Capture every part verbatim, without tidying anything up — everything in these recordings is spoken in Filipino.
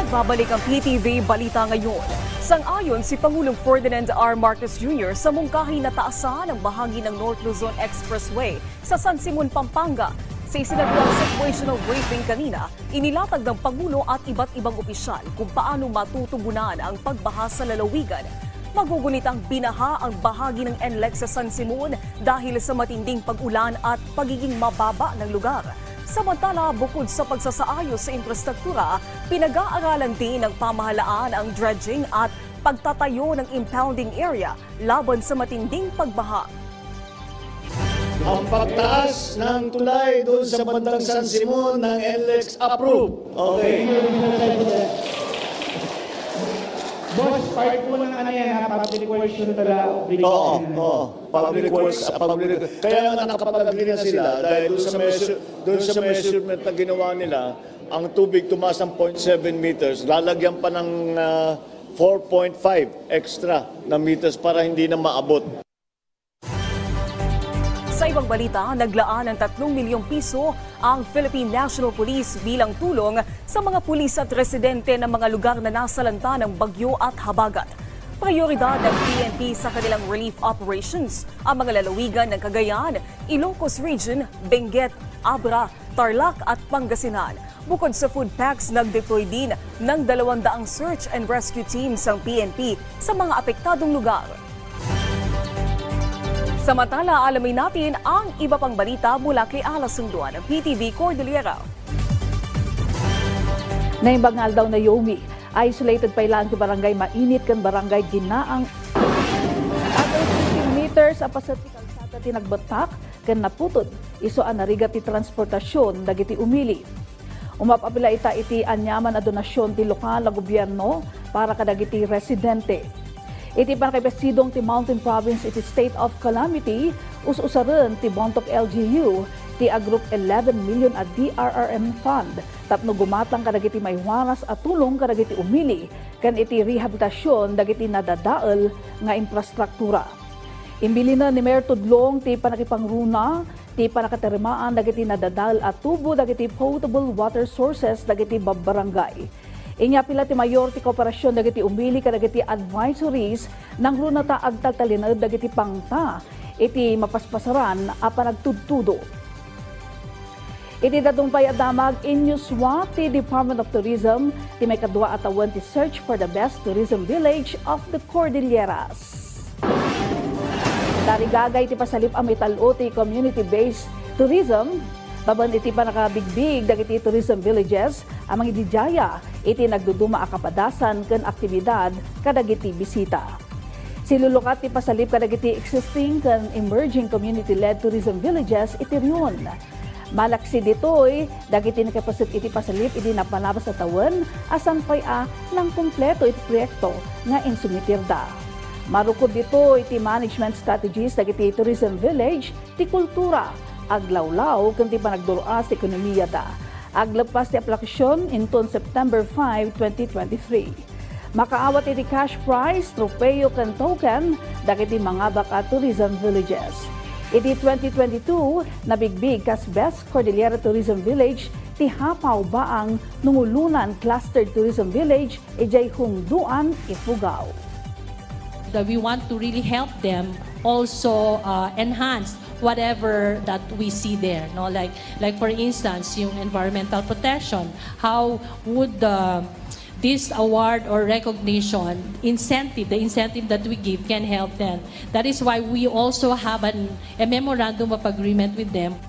Nagbabalik ang P T V Balita ngayon. Sang-ayon si Pangulong Ferdinand R. Marcos Junior sa mungkahi na taasan ang bahagi ng North Luzon Expressway sa San Simon, Pampanga. Sa isinagawang situational briefing kanina, inilatag ng Pangulo at iba't ibang opisyal kung paano matutugunan ang pagbaha sa lalawigan. Magugunit ang binaha ang bahagi ng N L E X sa San Simon dahil sa matinding pag-ulan at pagiging mababa ng lugar. Samantala, bukod sa pagsasaayos sa infrastruktura, pinag-aaralan din ng pamahalaan ang dredging at pagtatayo ng impounding area laban sa matinding pagbaha. Ang pagtaas ng tulay doon sa bandang San Simon ng N L E X approved. Okay. Boss, part po ng ano yan ha, public works yun talaga. Oo, oo. Public works, public works. Kaya nga nakapag-agree na sila dahil doon sa, measure, doon sa measurement na ginawa nila, ang tubig tumaas ng zero point seven meters, lalagyan pa ng uh, four point five extra na meters para hindi na maabot. Sa ibang balita, naglaan ng tatlong milyong piso ang Philippine National Police bilang tulong sa mga pulis at residente ng mga lugar na nasalanta ng bagyo at habagat. Prioridad ng P N P sa kanilang relief operations ang mga lalawigan ng Cagayan, Ilocos Region, Benguet, Abra, Tarlac at Pangasinan. Bukod sa food packs, nag-deploy din ng dalawang daang search and rescue teams ang P N P sa mga apektadong lugar. Samantala, alamin natin ang iba pang balita mula kay Ala Sungduan ng P T V Cordillera. Naimbangal daw na Yomi, isolated pa ilan ti barangay mainit kan barangay Ginaang. Other fifteen meters apas ti kalsada ti nagbatak kan naputod. Iso an narigat ti transportasyon dagiti umili. Umapapila ita iti anyaman na donasyon ti lokal na gobyerno para kadagiti residente. Iti panakapesidong ti Mountain Province iti State of Calamity, us-usaran ti Bontoc L G U, ti agrup eleven million at D R R M Fund, tapno gumatang kadagiti may waras at tulong kadagiti umili, kan iti rehabilitasyon dagiti nadadaal nga infrastruktura. Imbili na ni Mayor Tudlong ti panakipangruna, ti panakaterimaan dagiti nadadaal at tubo dagiti potable water sources dagiti babbarangay. Inya pila ti mayor ti kooperasyon dagiti umili kadagiti advisories nang runata agtaltalinad dagiti pangta iti mapaspasaran a panagtudtudo. Iti dadumpay adamag inyuswa ti Department of Tourism ti may kadwa atawan ti search for the best tourism village of the Cordilleras. Darigagay ti pasalip a mitalo ti community-based tourism. Baban iti pa nakabigbig dagiti tourism villages, amang idijaya iti nagduduma a kapadasan ken aktibidad kadagiti bisita. Silulukat ti pasalip kadagiti existing ken emerging community-led tourism villages iti riyon. Malaksi ditoy dagiti nakapasit iti pasalip iti napanabas sa tawen asan pay a nang kumpleto iti proyekto nga insumitirda. Marukod dito iti management strategies dagiti tourism village ti kultura aglawlaw kanti panagdurua sa ekonomiya da. Aglapas ti aplikasyon inton September five, twenty twenty-three. Makaawat iti cash prize, tropeyo kan token dagiti mga baka tourism villages. Iti twenty twenty-two nabigbig kas Best Cordillera Tourism Village ti Hapaw Baang Nungulunan Clustered Tourism Village ijay Hungduan, Ifugao. That we want to really help them also uh, enhance whatever that we see there, no, like like for instance yung environmental protection, how would the this award or recognition incentive, the incentive that we give can help them. That is why we also have an, a memorandum of agreement with them.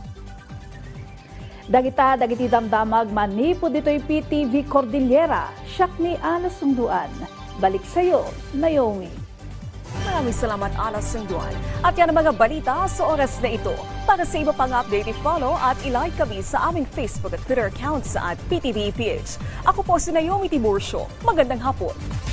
Dagita dagiti damdamag manipo dito'y P T V Cordillera, siyak ni Ala Sungduan. Balik sa'yo, Naomi. Maraming salamat, Ala Sungduan. At yan ang mga balita sa oras na ito. Para sa iba pang update, i-follow at i-like kami sa aming Facebook at Twitter account sa at P T V P H. Ako po si Naomi Tiburcio. Magandang hapon.